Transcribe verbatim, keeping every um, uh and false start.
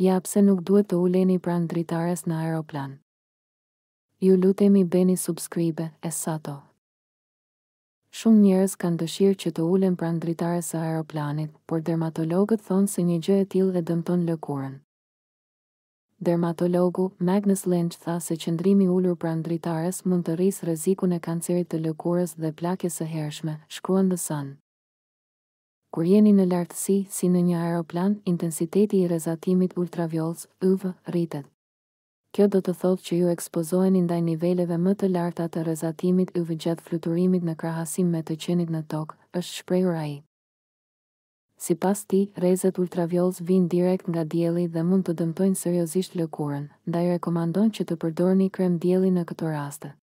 Ja pse nuk duhet të uleni pranë dritares në aeroplan. Ju lutemi bëni subscribe, Essato. Shumë njerëz kanë dëshirë që të ulen pranë dritares së aeroplanit, por dermatologët thonë se një gjë e tillë e dëmton lëkurën. Dermatologu Magnus Lynch tha se qëndrimi ulur pranë dritares mund të rrisë rrezikun e kancerit të lëkurës dhe plakjes së hershme, shkruan The Sun. Kur jeni në lartësi, si në një aeroplan, intensiteti i rrezatimit ultraviolet U V rritet. Kjo do të thotë që ju ekspozoheni ndaj niveleve më të larta të rrezatimit U V gjatë fluturimit në krahasim me të qenit në tokë, është shprehur ai. Sipas tij, rrezet ultraviolet vijnë direkt nga dielli dhe mund të dëmtojnë seriozisht lëkurën, ndaj rekomandon që të përdorni krem dielli në këto raste.